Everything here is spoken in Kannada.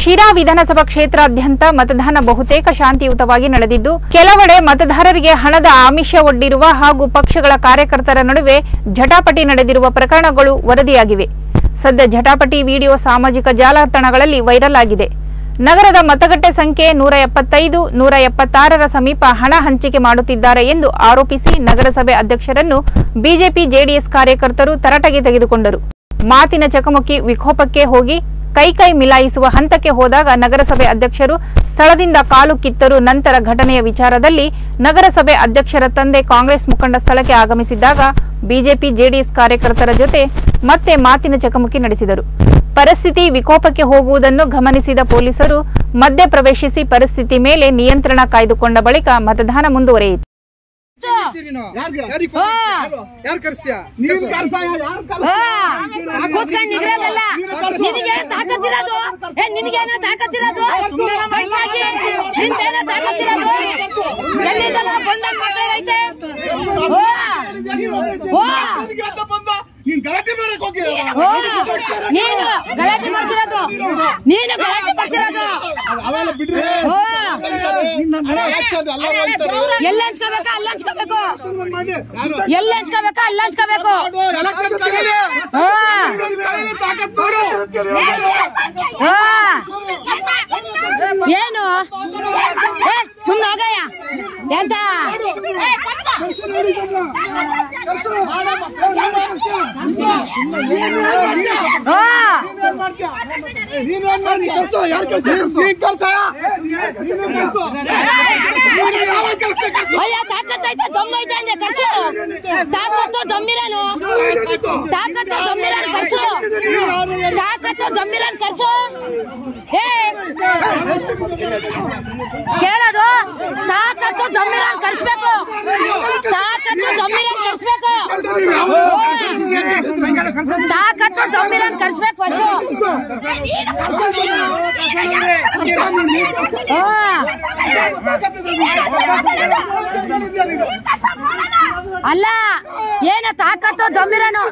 ಶಿರಾ ವಿಧಾನಸಭಾ ಕ್ಷೇತ್ರಾದ್ಯಂತ ಮತದಾನ ಬಹುತೇಕ ಶಾಂತಿಯುತವಾಗಿ ನಡೆದಿದ್ದು, ಕೆಲವೆಡೆ ಮತದಾರರಿಗೆ ಹಣದ ಆಮಿಷ ಒಡ್ಡಿರುವ ಹಾಗೂ ಪಕ್ಷಗಳ ಕಾರ್ಯಕರ್ತರ ನಡುವೆ ಜಟಾಪಟಿ ನಡೆದಿರುವ ಪ್ರಕರಣಗಳು ವರದಿಯಾಗಿವೆ. ಸದ್ಯ ಜಟಾಪಟಿ ವಿಡಿಯೋ ಸಾಮಾಜಿಕ ಜಾಲತಾಣಗಳಲ್ಲಿ ವೈರಲ್ ಆಗಿದೆ. ನಗರದ ಮತಗಟ್ಟೆ ಸಂಖ್ಯೆ 175, 176ರ ಸಮೀಪ ಹಣ ಹಂಚಿಕೆ ಮಾಡುತ್ತಿದ್ದಾರೆ ಎಂದು ಆರೋಪಿಸಿ ನಗರಸಭೆ ಅಧ್ಯಕ್ಷರನ್ನು ಬಿಜೆಪಿ ಜೆಡಿಎಸ್ ಕಾರ್ಯಕರ್ತರು ತರಾಟೆಗೆ ತೆಗೆದುಕೊಂಡರು. ಮಾತಿನ ಚಕಮಕಿ ವಿಕೋಪಕ್ಕೆ ಹೋಗಿ ಕೈ ಮಿಲಾಯಿಸುವ ಹಂತಕ್ಕೆ ಹೋದಾಗ ನಗರಸಭೆ ಅಧ್ಯಕ್ಷರು ಸ್ಥಳದಿಂದ ಕಾಲು ಕಿತ್ತರು. ನಂತರ ಘಟನೆಯ ವಿಚಾರದಲ್ಲಿ ನಗರಸಭೆ ಅಧ್ಯಕ್ಷರ ತಂದೆ ಕಾಂಗ್ರೆಸ್ ಮುಖಂಡ ಸ್ಥಳಕ್ಕೆ ಆಗಮಿಸಿದಾಗ ಬಿಜೆಪಿ ಜೆಡಿಎಸ್ ಕಾರ್ಯಕರ್ತರ ಜೊತೆ ಮತ್ತೆ ಮಾತಿನ ಚಕಮಕಿ ನಡೆಸಿದರು. ಪರಿಸ್ಥಿತಿ ವಿಕೋಪಕ್ಕೆ ಹೋಗುವುದನ್ನು ಗಮನಿಸಿದ ಪೊಲೀಸರು ಮಧ್ಯ ಪ್ರವೇಶಿಸಿ ಪರಿಸ್ಥಿತಿ ಮೇಲೆ ನಿಯಂತ್ರಣ ಕಾಯ್ದುಕೊಂಡ ಬಳಿಕ ಮತದಾನ ಮುಂದುವರೆಯಿತು. ನೀನು ಗಲಾಟೆ ಮಾಡ್ತಿರೋದು ಎಲ್ಲ ಹಂಚ್ಕೋಬೇಕಾ ಅಲ್ಲ ಹಂಚ್ಕೋಬೇಕು ಎಲ್ಲ ಹಂಚ್ಕೋಬೇಕಾ ಅಲ್ಲ ಹಂಚ್ಕೋಬೇಕು ಏನು ಸುಮ್ಮನೆ ಹೋಗಯ್ಯ ಎಂತ ತಾಕತ್ತೈತೆ ದಮ್ಮೈತೆ ಅಂದೆ ಖರ್ಚು ತಾಕತ್ತು ದಮ್ಮಿರನು ತಾಕತ್ತು ದಮ್ಮಿರನ್ ಖರ್ಚು ತಾಕತ್ತು ದಮ್ಮಿರನ್ ಖರ್ಚು ಕೇಳೋದು ತಾಕತ್ತು ದಮ್ಮಿರನ್ ಕರ್ಸ್ಬೇಕು ತಾಕತ್ತು ದಮ್ಮಿರನ್ ಕರ್ಸ್ಬೇಕು ತಾಕತ್ತು ದಮ್ಮಿರನ್ ಕರ್ಸ್ಬೇಕು ಅಲ್ಲ ಏನ ತಾಕತ್ತು ದಮ್ಮಿರನು